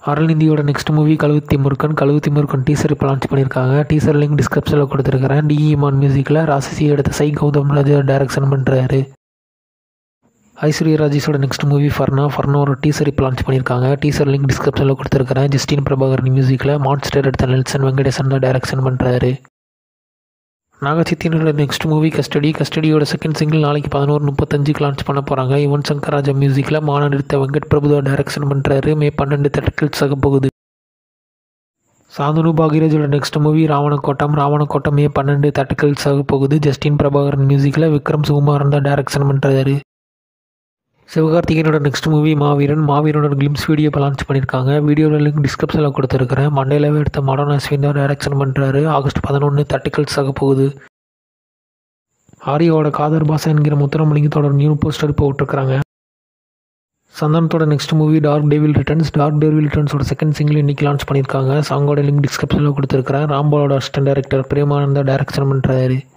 அருள்நிதியோட next movie கழுவுத்தி Murugan teaser இப்போ launch பண்ணியிருக்காங்க. Teaser link டிஸ்கிரிப்ஷனில் கொடுத்துருக்கிறேன். டிஇமான் மியூசிக்கில் ராசிசி எடுத்த சை கௌதம் ராஜா டைரக்ஷன் பண்ணுறாரு. ஐஸ்வர்யா ராஜேஷோட நெக்ஸ்ட் மூவி ஃபர்னாவோட டீசர் இப்போ லான்ச் பண்ணியிருக்காங்க. டீசர் லிங்க் டிஸ்கிரிப்ஷனில் கொடுத்துருக்கிறேன். ஜஸ்டின் பிரபாகரன் மியூசிக்கில் மான்ஸ்டர் எடுத்த நெல்சன் வெங்கடேசன் தான் டைரக்ஷன் பண்ணுறாரு. நாகச்சைத்தன்யோட நெக்ஸ்ட் மூவி கஸ்டடியோட செகண்ட் சிங்கிள் நாளைக்கு 11:35 லான்ச் பண்ண போகிறாங்க. யுவன் சங்கர் ராஜா மியூசிக்கில் மாநாடு எடுத்த வெங்கட் பிரபு தான் டைரக்ஷன் பண்ணுறாரு. மே 12 தேட்டர்ஸ் ஆக போகுது. சாந்தனு பாகிராஜோட next movie Raavanakottam May 12 theatres ஆக போகுது. ஜஸ்டின் பிரபாகரன் மியூசிக்கில் விக்ரம் சுகுமாரன் தான் டைரக்ஷன் பண்ணுறாரு. சிவகார்த்திகேயனோட நெக்ஸ்ட் மூவி மாவீரனோட கிளிம்ஸ் வீடியோ இப்போ லான்ச் பண்ணியிருக்காங்க. வீடியோவில் லிங்க் டிஸ்கிரிப்ஷனில் கொடுத்துருக்கிறேன். மண்டேலாவே எடுத்த மாடர்ன் அஸ்வின் தான் டைரக்ஷன் பண்ணுறாரு. ஆகஸ்ட் 11 தேட்டர்ஸ் ஆக போகுது. ஆரியோட காதர் பாசா என்கிற முத்துராமலிங்கத்தோட நியூ போஸ்டர் இப்போ விட்டுருக்காங்க. சந்தானத்தோட நெக்ஸ்ட் மூவி டார்க் டெவில் ரிட்டர்ன்ஸோட செகண்ட் சிங்கிள் இன்னைக்கு லான்ச் பண்ணியிருக்காங்க. சாங்கோட லிங்க் டிஸ்கிரிப்ஷனில் கொடுத்துருக்கிறேன். ராம்போட அசிஸ்டன்ட் டைரக்டர் பிரேமானந்தா டைரக்ஷன் பண்ணுறாரு.